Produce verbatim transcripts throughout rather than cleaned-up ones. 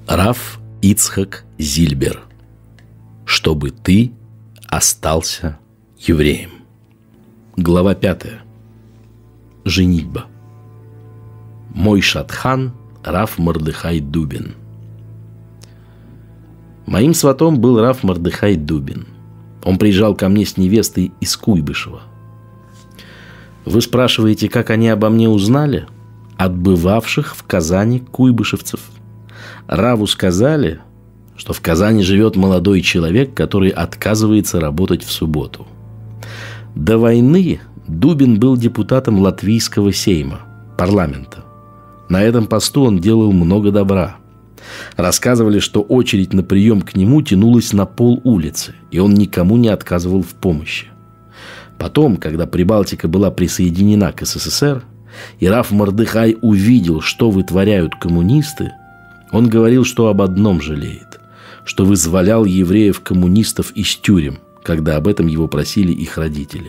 Рав Ицхак Зильбер. Чтобы ты остался евреем. Глава пятая. Женитьба. Мой шатхан Рав Мордехай Дубин. Моим сватом был Рав Мордехай Дубин. Он приезжал ко мне с невестой из Куйбышева. Вы спрашиваете, как они обо мне узнали? От бывавших в Казани куйбышевцев. Раву сказали, что в Казани живет молодой человек, который отказывается работать в субботу. До войны Дубин был депутатом Латвийского сейма, парламента. На этом посту он делал много добра. Рассказывали, что очередь на прием к нему тянулась на пол улицы, и он никому не отказывал в помощи. Потом, когда Прибалтика была присоединена к СССР, и Рав Мордехай увидел, что вытворяют коммунисты, он говорил, что об одном жалеет, что вызволял евреев-коммунистов из тюрем, когда об этом его просили их родители.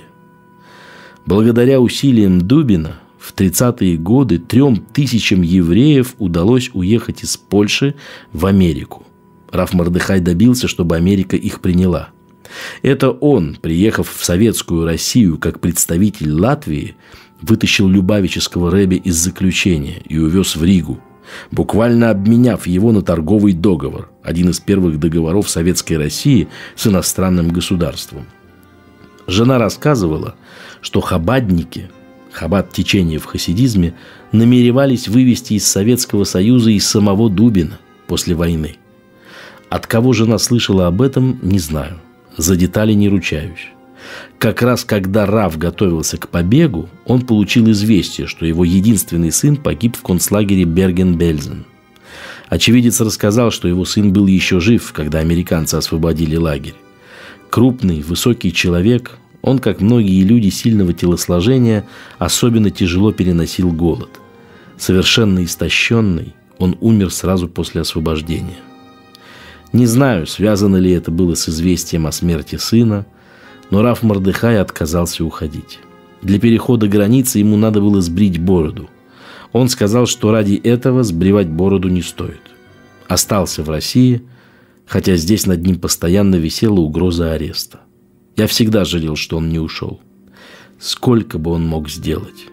Благодаря усилиям Дубина в тридцатые годы трем тысячам евреев удалось уехать из Польши в Америку. Рав Мордехай добился, чтобы Америка их приняла. Это он, приехав в советскую Россию как представитель Латвии, вытащил любавического рэбби из заключения и увез в Ригу, буквально обменяв его на торговый договор, один из первых договоров Советской России с иностранным государством. Жена рассказывала, что хабадники, хабад течение в хасидизме, намеревались вывести из Советского Союза и самого Дубина после войны. От кого жена слышала об этом, не знаю, за детали не ручаюсь. Как раз когда Рав готовился к побегу, он получил известие, что его единственный сын погиб в концлагере Берген-Бельзен. Очевидец рассказал, что его сын был еще жив, когда американцы освободили лагерь. Крупный, высокий человек, он, как многие люди сильного телосложения, особенно тяжело переносил голод. Совершенно истощенный, он умер сразу после освобождения. Не знаю, связано ли это было с известием о смерти сына, но Рав Мордехай отказался уходить. Для перехода границы ему надо было сбрить бороду. Он сказал, что ради этого сбривать бороду не стоит. Остался в России, хотя здесь над ним постоянно висела угроза ареста. Я всегда жалел, что он не ушел. Сколько бы он мог сделать?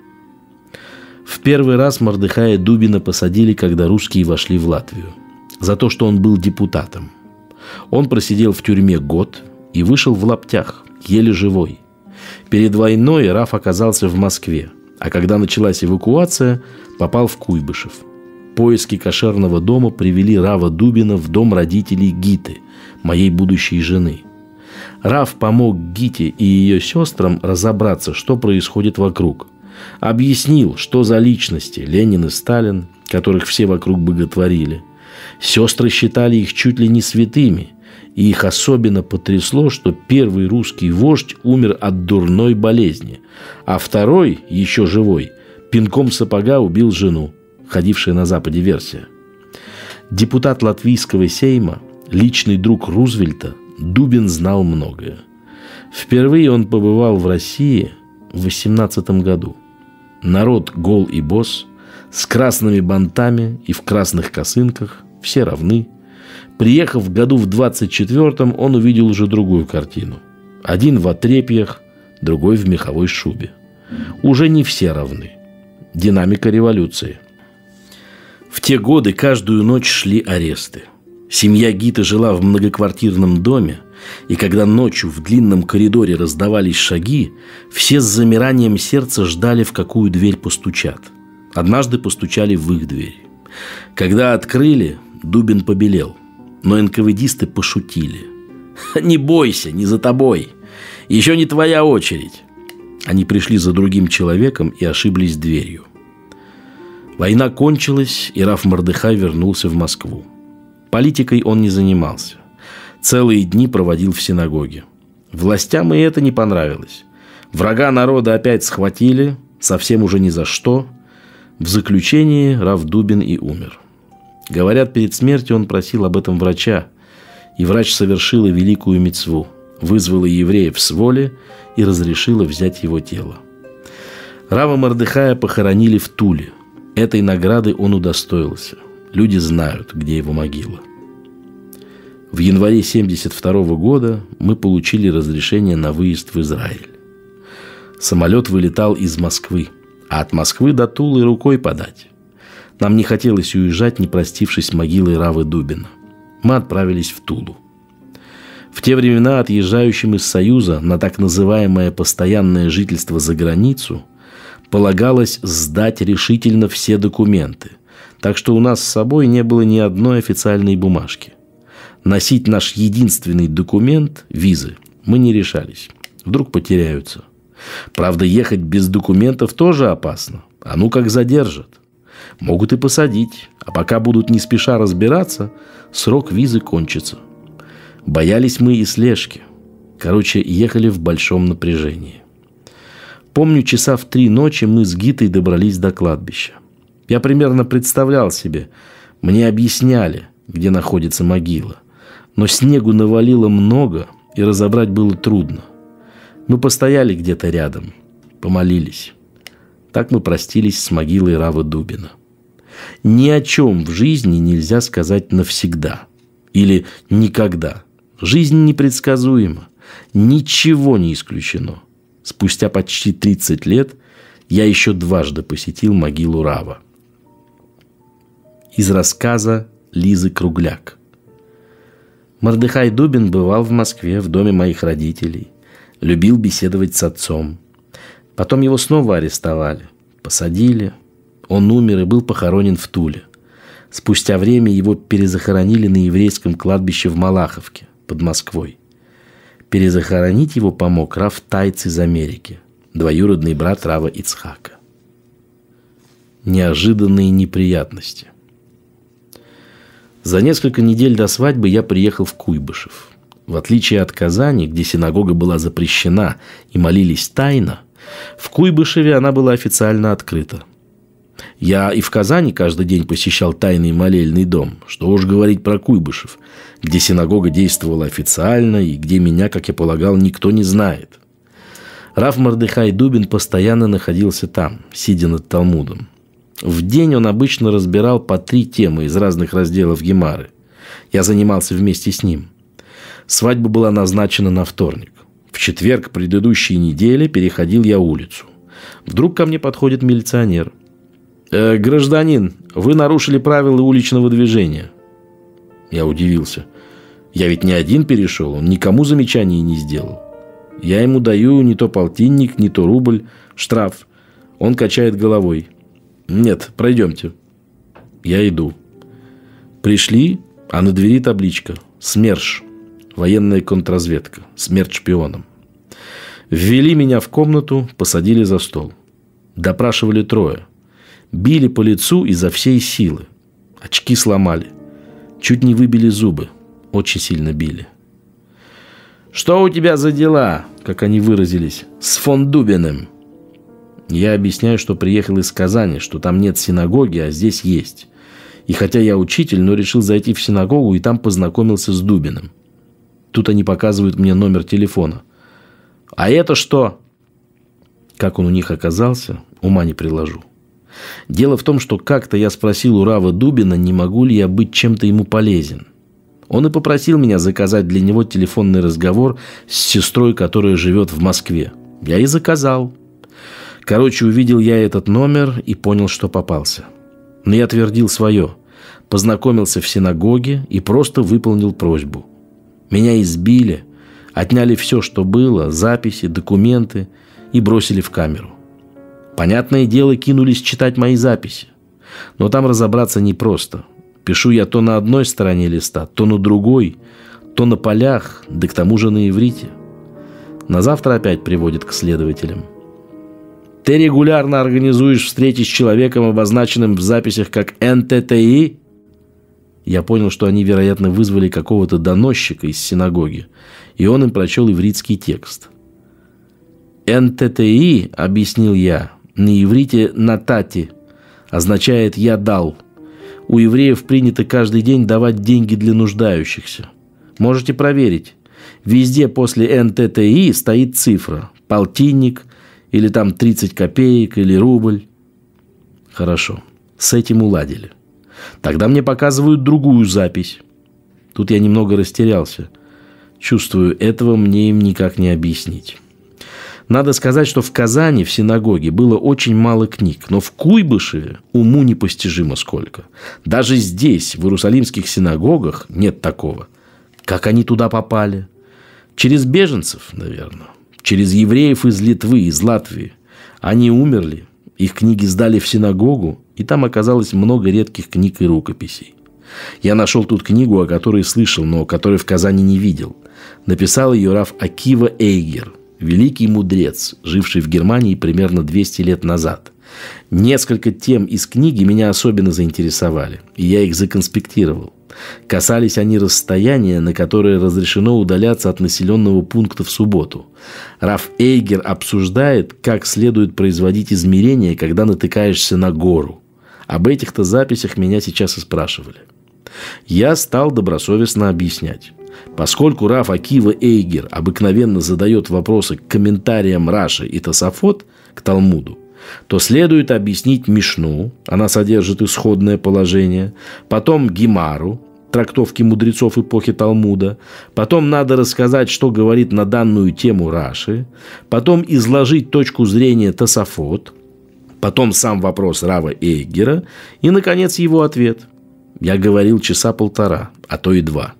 В первый раз Мордехая Дубина посадили, когда русские вошли в Латвию, за то, что он был депутатом. Он просидел в тюрьме год и вышел в лаптях, еле живой. Перед войной Рав оказался в Москве, а когда началась эвакуация, попал в Куйбышев. Поиски кошерного дома привели Рава Дубина в дом родителей Гиты, моей будущей жены. Рав помог Гите и ее сестрам разобраться, что происходит вокруг. Объяснил, что за личности Ленин и Сталин, которых все вокруг боготворили. Сестры считали их чуть ли не святыми, и их особенно потрясло, что первый русский вождь умер от дурной болезни, а второй, еще живой, пинком сапога убил жену, ходившая на Западе версия. Депутат Латвийского сейма, личный друг Рузвельта, Дубин знал многое. Впервые он побывал в России в восемнадцатом году. Народ гол и босс, с красными бантами и в красных косынках, все равны. Приехав году в двадцать четвёртом, он увидел уже другую картину. Один в отрепьях, другой в меховой шубе. Уже не все равны. Динамика революции. В те годы каждую ночь шли аресты. Семья Гиты жила в многоквартирном доме, и когда ночью в длинном коридоре раздавались шаги, все с замиранием сердца ждали, в какую дверь постучат. Однажды постучали в их дверь. Когда открыли, Дубин побелел, но эн ка вэ дисты пошутили. «Не бойся, не за тобой. Еще не твоя очередь». Они пришли за другим человеком и ошиблись дверью. Война кончилась, и Рав Мордехай вернулся в Москву. Политикой он не занимался. Целые дни проводил в синагоге. Властям и это не понравилось. Врага народа опять схватили, совсем уже ни за что. В заключении Рав Дубин и умер. Говорят, перед смертью он просил об этом врача, и врач совершила великую мицву, вызвала евреев с воли и разрешила взять его тело. Рава Мордехая похоронили в Туле. Этой награды он удостоился. Люди знают, где его могила. В январе семьдесят второго года мы получили разрешение на выезд в Израиль. Самолет вылетал из Москвы, а от Москвы до Тулы рукой подать. Нам не хотелось уезжать, не простившись с могилой Равы Дубина. Мы отправились в Тулу. В те времена отъезжающим из Союза на так называемое постоянное жительство за границу полагалось сдать решительно все документы, так что у нас с собой не было ни одной официальной бумажки. Носить наш единственный документ – визы – мы не решались. Вдруг потеряются. Правда, ехать без документов тоже опасно. А ну как задержат. Могут и посадить. А пока будут не спеша разбираться, срок визы кончится. Боялись мы и слежки. Короче, ехали в большом напряжении. Помню, часа в три ночи мы с Гитой добрались до кладбища. Я примерно представлял себе. Мне объясняли, где находится могила. Но снегу навалило много, и разобрать было трудно. Мы постояли где-то рядом, помолились. Так мы простились с могилой Равы Дубина. Ни о чем в жизни нельзя сказать навсегда или никогда. Жизнь непредсказуема, ничего не исключено. Спустя почти тридцать лет я еще дважды посетил могилу Рава. Из рассказа Лизы Кругляк. Мордехай Дубин бывал в Москве в доме моих родителей. Любил беседовать с отцом. Потом его снова арестовали. Посадили. Он умер и был похоронен в Туле. Спустя время его перезахоронили на еврейском кладбище в Малаховке под Москвой. Перезахоронить его помог Рав Тайц из Америки, двоюродный брат Рава Ицхака. Неожиданные неприятности. За несколько недель до свадьбы я приехал в Куйбышев. В отличие от Казани, где синагога была запрещена и молились тайно, в Куйбышеве она была официально открыта. Я и в Казани каждый день посещал тайный молельный дом, что уж говорить про Куйбышев, где синагога действовала официально и где меня, как я полагал, никто не знает. Рав Мордехай Дубин постоянно находился там, сидя над Талмудом. В день он обычно разбирал по три темы из разных разделов Гемары. Я занимался вместе с ним. Свадьба была назначена на вторник. В четверг предыдущей недели переходил я улицу. Вдруг ко мне подходит милиционер. «Э, «Гражданин, вы нарушили правила уличного движения». Я удивился. Я ведь не один перешел, он никому замечаний не сделал. Я ему даю не то полтинник, не то рубль, штраф. Он качает головой. «Нет, пройдемте». Я иду. Пришли, а на двери табличка «СМЕРШ». Военная контрразведка. Смерть шпионам. Ввели меня в комнату, посадили за стол. Допрашивали трое. Били по лицу изо всей силы. Очки сломали. Чуть не выбили зубы. Очень сильно били. «Что у тебя за дела?» Как они выразились. «С фон Дубиным». Я объясняю, что приехал из Казани, что там нет синагоги, а здесь есть. И хотя я учитель, но решил зайти в синагогу и там познакомился с Дубиным. Тут они показывают мне номер телефона. «А это что?» Как он у них оказался, ума не приложу. Дело в том, что как-то я спросил у Рава Дубина, не могу ли я быть чем-то ему полезен. Он и попросил меня заказать для него телефонный разговор с сестрой, которая живет в Москве. Я и заказал. Короче, увидел я этот номер и понял, что попался. Но я твердил свое. Познакомился в синагоге и просто выполнил просьбу. Меня избили, отняли все, что было, записи, документы, и бросили в камеру. Понятное дело, кинулись читать мои записи. Но там разобраться непросто. Пишу я то на одной стороне листа, то на другой, то на полях, да к тому же на иврите. На завтра опять приводят к следователям. «Ты регулярно организуешь встречи с человеком, обозначенным в записях как эн тэ тэ и?» Я понял, что они, вероятно, вызвали какого-то доносчика из синагоги, и он им прочел ивритский текст. эн тэ тэ и, объяснил я, на иврите «натати», означает «я дал». У евреев принято каждый день давать деньги для нуждающихся. Можете проверить. Везде после эн тэ тэ и стоит цифра. Полтинник, или там тридцать копеек, или рубль. Хорошо, с этим уладили. Тогда мне показывают другую запись. Тут я немного растерялся. Чувствую, этого мне им никак не объяснить. Надо сказать, что в Казани в синагоге было очень мало книг, но в Куйбышеве уму непостижимо сколько. Даже здесь, в иерусалимских синагогах, нет такого. Как они туда попали? Через беженцев, наверное. Через евреев из Литвы, из Латвии. Они умерли, их книги сдали в синагогу, и там оказалось много редких книг и рукописей. Я нашел тут книгу, о которой слышал, но которой в Казани не видел. Написал ее рав Акива Эйгер, великий мудрец, живший в Германии примерно двести лет назад. Несколько тем из книги меня особенно заинтересовали, и я их законспектировал. Касались они расстояния, на которое разрешено удаляться от населенного пункта в субботу. Рав Эйгер обсуждает, как следует производить измерения, когда натыкаешься на гору. Об этих-то записях меня сейчас и спрашивали. Я стал добросовестно объяснять. Поскольку рав Акива Эйгер обыкновенно задает вопросы к комментариям Раши и Тосафот, к Талмуду, то следует объяснить Мишну, она содержит исходное положение, потом Гемару, трактовки мудрецов эпохи Талмуда, потом надо рассказать, что говорит на данную тему Раши, потом изложить точку зрения Тосафот, потом сам вопрос рава Эйгера и, наконец, его ответ. Я говорил часа полтора, а то и два.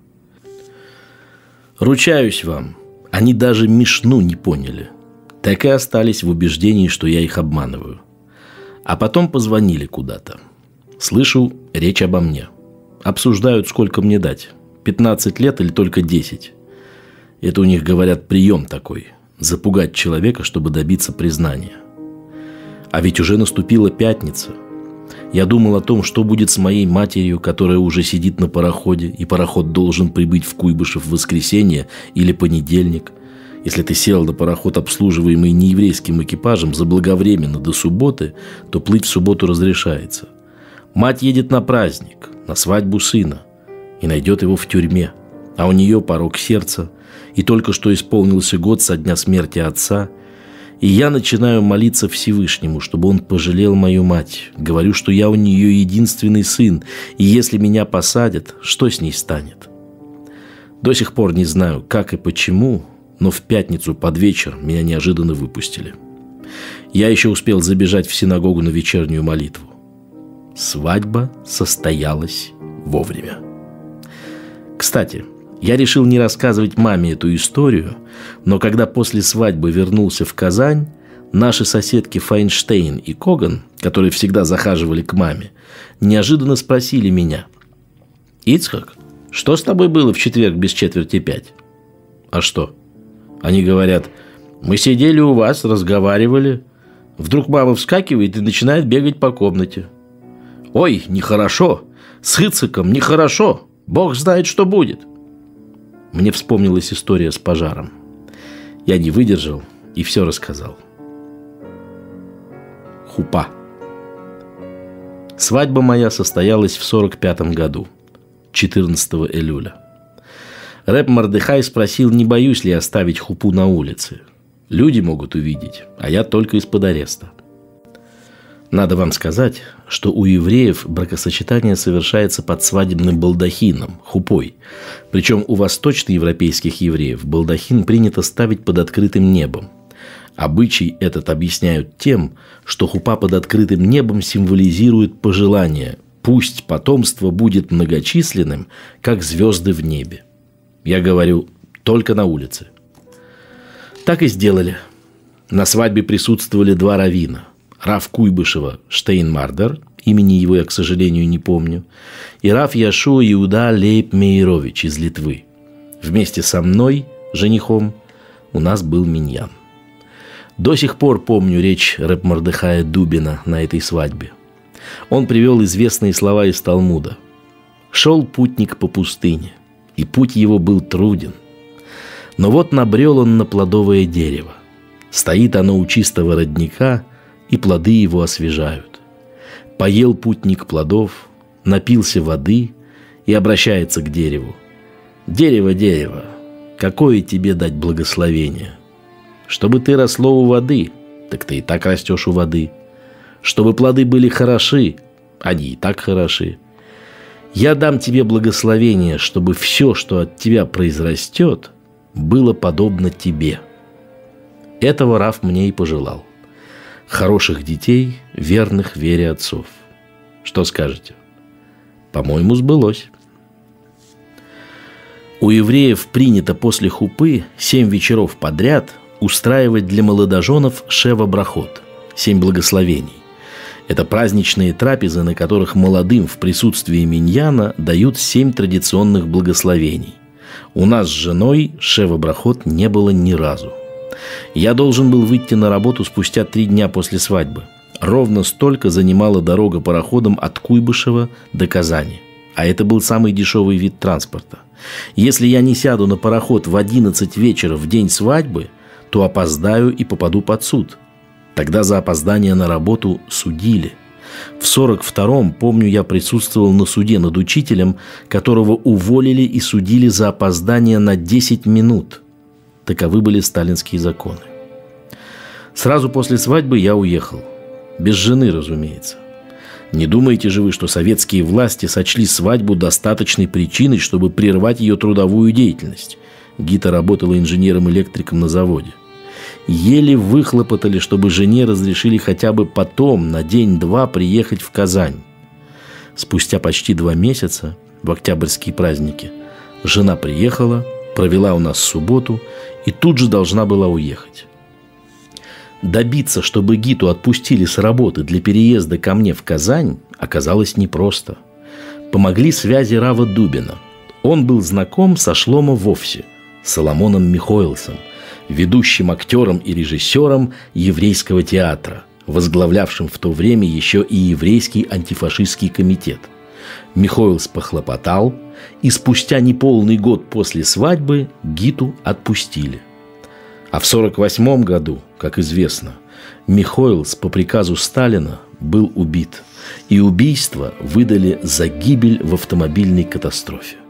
Ручаюсь вам, они даже Мишну не поняли. Так и остались в убеждении, что я их обманываю. А потом позвонили куда-то. Слышу, речь обо мне. Обсуждают, сколько мне дать. пятнадцать лет или только десять. Это у них, говорят, прием такой. Запугать человека, чтобы добиться признания. А ведь уже наступила пятница. Я думал о том, что будет с моей матерью, которая уже сидит на пароходе, и пароход должен прибыть в Куйбышев в воскресенье или понедельник. Если ты сел на пароход, обслуживаемый нееврейским экипажем, заблаговременно до субботы, то плыть в субботу разрешается. Мать едет на праздник, на свадьбу сына, и найдет его в тюрьме. А у нее порок сердца, и только что исполнился год со дня смерти отца. И я начинаю молиться Всевышнему, чтобы он пожалел мою мать. Говорю, что я у нее единственный сын, и если меня посадят, что с ней станет? До сих пор не знаю, как и почему, но в пятницу под вечер меня неожиданно выпустили. Я еще успел забежать в синагогу на вечернюю молитву. Свадьба состоялась вовремя. Кстати, я решил не рассказывать маме эту историю, но когда после свадьбы вернулся в Казань, наши соседки Файнштейн и Коган, которые всегда захаживали к маме, неожиданно спросили меня: «Ицхак, что с тобой было в четверг без четверти пять?» «А что?» Они говорят: «Мы сидели у вас, разговаривали. Вдруг мама вскакивает и начинает бегать по комнате. Ой, нехорошо, с Ицхаком нехорошо, Бог знает, что будет». Мне вспомнилась история с пожаром. Я не выдержал и все рассказал. Хупа. Свадьба моя состоялась в сорок пятом году, четырнадцатого Элюля. Рэб Мордехай спросил, не боюсь ли оставить хупу на улице. Люди могут увидеть, а я только из-под ареста. Надо вам сказать, что у евреев бракосочетание совершается под свадебным балдахином, хупой. Причем у восточноевропейских евреев балдахин принято ставить под открытым небом. Обычай этот объясняют тем, что хупа под открытым небом символизирует пожелание: пусть потомство будет многочисленным, как звезды в небе. Я говорю, только на улице. Так и сделали. На свадьбе присутствовали два раввина. Рав Куйбышева Штейнмардер, имени его я, к сожалению, не помню, и рав Яшуа Иуда Лейб Мейрович из Литвы. Вместе со мной, женихом, у нас был миньян. До сих пор помню речь рэб Мордехая Дубина на этой свадьбе. Он привел известные слова из Талмуда. «Шел путник по пустыне, и путь его был труден. Но вот набрел он на плодовое дерево. Стоит оно у чистого родника, и плоды его освежают. Поел путник плодов, напился воды и обращается к дереву. Дерево, дерево, какое тебе дать благословение? Чтобы ты росло у воды, так ты и так растешь у воды. Чтобы плоды были хороши, они и так хороши. Я дам тебе благословение, чтобы все, что от тебя произрастет, было подобно тебе. Этого Раф мне и пожелал. Хороших детей, верных вере отцов. Что скажете? По-моему, сбылось. У евреев принято после хупы семь вечеров подряд устраивать для молодоженов шева-брахот, семь благословений. Это праздничные трапезы, на которых молодым в присутствии миньяна дают семь традиционных благословений. У нас с женой шева-брахот не было ни разу. Я должен был выйти на работу спустя три дня после свадьбы. Ровно столько занимала дорога пароходом от Куйбышева до Казани. А это был самый дешевый вид транспорта. Если я не сяду на пароход в одиннадцать вечера в день свадьбы, то опоздаю и попаду под суд. Тогда за опоздание на работу судили. В сорок втором, помню, я присутствовал на суде над учителем, которого уволили и судили за опоздание на десять минут. Таковы были сталинские законы. Сразу после свадьбы я уехал. Без жены, разумеется. Не думаете же вы, что советские власти сочли свадьбу достаточной причиной, чтобы прервать ее трудовую деятельность? Гита работала инженером-электриком на заводе. Еле выхлопотали, чтобы жене разрешили хотя бы потом, на день-два, приехать в Казань. Спустя почти два месяца, в октябрьские праздники, жена приехала, провела у нас субботу и тут же должна была уехать. Добиться, чтобы Гиту отпустили с работы для переезда ко мне в Казань, оказалось непросто. Помогли связи Рава Дубина. Он был знаком со Шломо Вовсе, Соломоном Михоэлсом, ведущим актером и режиссером еврейского театра, возглавлявшим в то время еще и еврейский антифашистский комитет. Михоэлс похлопотал, и спустя неполный год после свадьбы Гиту отпустили. А в сорок восьмом году, как известно, Михоэлс по приказу Сталина был убит, и убийство выдали за гибель в автомобильной катастрофе.